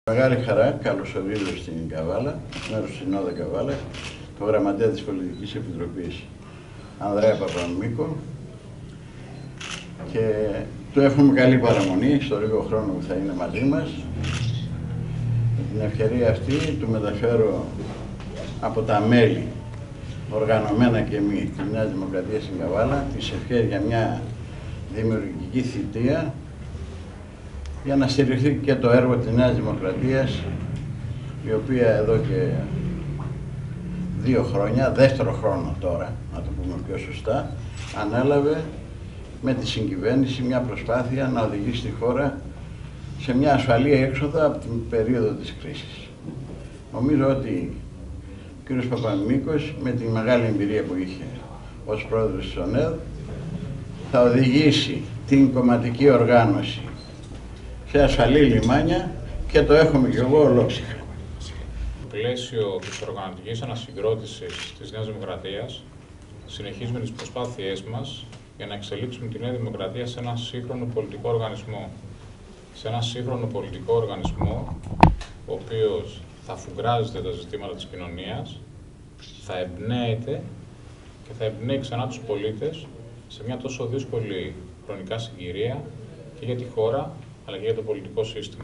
Μεγάλη χαρά καλωσορίζω στην Καβάλα, μέρος της Συνόδου Καβάλα, το γραμματέα της Πολιτικής Επιτροπής Ανδρέα Παπαμίκο και του εύχομαι καλή παραμονή στο λίγο χρόνο που θα είναι μαζί μας. Με την ευκαιρία αυτή του μεταφέρω από τα μέλη, οργανωμένα και μη, της Νέας Δημοκρατίας στην Καβάλα, τις ευχές για μια δημιουργική θητεία για να στηριχθεί και το έργο της Νέας Δημοκρατίας, η οποία εδώ και 2 χρόνια, δεύτερο χρόνο τώρα, να το πούμε πιο σωστά, ανέλαβε με τη συγκυβέρνηση μια προσπάθεια να οδηγήσει τη χώρα σε μια ασφαλή έξοδο από την περίοδο της κρίσης. Νομίζω ότι ο κ. Παπαμίκος, με τη μεγάλη εμπειρία που είχε ως πρόεδρος της ΟΝΕΔ, θα οδηγήσει την κομματική οργάνωση σε ασφαλή λιμάνια και το έχουμε και εγώ ολόψυχα. Στο πλαίσιο της οργανωτικής ανασυγκρότησης της Νέας Δημοκρατίας, συνεχίζουμε τις προσπάθειές μας για να εξελίξουμε τη Νέα Δημοκρατία σε ένα σύγχρονο πολιτικό οργανισμό. Σε ένα σύγχρονο πολιτικό οργανισμό, ο οποίος θα αφουγκράζεται τα ζητήματα της κοινωνίας, θα εμπνέεται και θα εμπνέει ξανά τους πολίτες σε μια τόσο δύσκολη χρονικά συγκυρία και για τη χώρα, αλλά και για το πολιτικό σύστημα.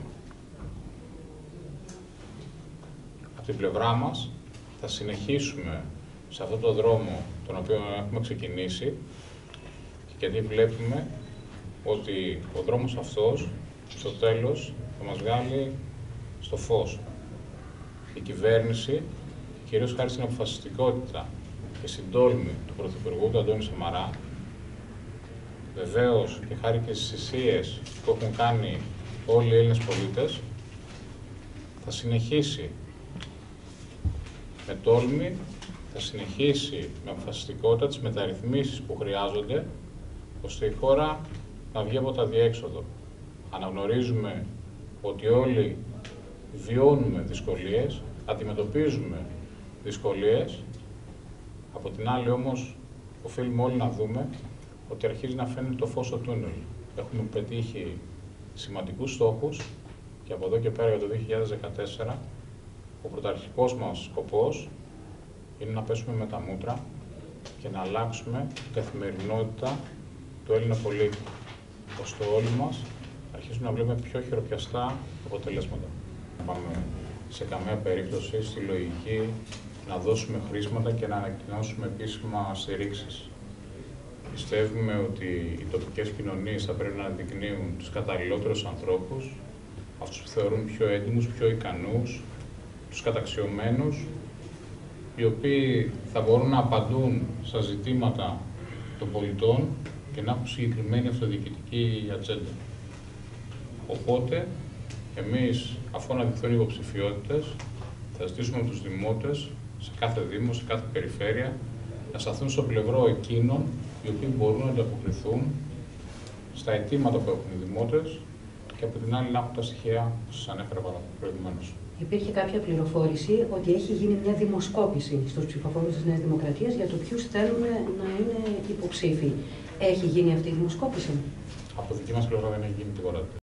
Από την πλευρά μας θα συνεχίσουμε σε αυτό το δρόμο τον οποίο έχουμε ξεκινήσει, γιατί βλέπουμε ότι ο δρόμος αυτός στο τέλος θα μας βγάλει στο φως. Η κυβέρνηση, κυρίως χάρη στην αποφασιστικότητα και στην τόλμη του Πρωθυπουργού του Αντώνη Σαμαρά, βεβαίως και χάρη και στις θυσίες που έχουν κάνει όλοι οι Έλληνες πολίτες, θα συνεχίσει με τόλμη, θα συνεχίσει με αποφασιστικότητα τις μεταρρυθμίσεις που χρειάζονται, ώστε η χώρα να βγει από τα διέξοδο. Αναγνωρίζουμε ότι όλοι βιώνουμε δυσκολίες, αντιμετωπίζουμε δυσκολίες, από την άλλη όμως οφείλουμε όλοι να δούμε ότι αρχίζει να φαίνεται το φως στο τούνελ. Έχουμε πετύχει σημαντικούς στόχους και από εδώ και πέρα για το 2014 ο πρωταρχικός μας σκοπός είναι να πέσουμε με τα μούτρα και να αλλάξουμε την καθημερινότητα του Έλληνα πολίτη, ώστε όλοι μας αρχίζουμε να βλέπουμε πιο χειροπιαστά αποτελέσματα. Πάμε σε καμία περίπτωση στη λογική να δώσουμε χρήματα και να ανακοινώσουμε επίσημα στηρίξεις. Πιστεύουμε ότι οι τοπικές κοινωνίες θα πρέπει να αναδεικνύουν τους καταλληλότερους ανθρώπους, αυτούς που θεωρούν πιο έντιμους, πιο ικανούς, τους καταξιωμένους, οι οποίοι θα μπορούν να απαντούν στα ζητήματα των πολιτών και να έχουν συγκεκριμένη αυτοδιοικητική ατζέντα. Οπότε, εμείς, αφού αναδειχθούν υποψηφιότητες, θα ζητήσουμε από τους δημότες σε κάθε δήμο, σε κάθε περιφέρεια, να σταθούν στο πλευρό εκείνων οι οποίοι μπορούν να ανταποκριθούν στα αιτήματα που έχουν οι δημότες και από την άλλη να έχουν τα στοιχεία που σας ανέφερα προηγουμένως. Υπήρχε κάποια πληροφόρηση ότι έχει γίνει μια δημοσκόπηση στους ψηφοφόρους της Νέας Δημοκρατίας για το ποιους θέλουν να είναι υποψήφοι. Έχει γίνει αυτή η δημοσκόπηση? Από δική μας πλευρά δεν έχει γίνει τίποτα.